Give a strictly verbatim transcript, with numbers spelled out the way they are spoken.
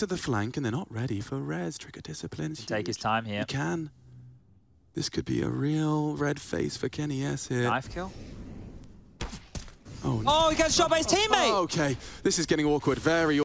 to the flank and they're not ready for res. Trigger disciplines. Take his time here. He can. This could be a real red face for Kenny S here. Knife kill. Oh, no. Oh, he gets shot by his teammate! Oh, okay, this is getting awkward. Very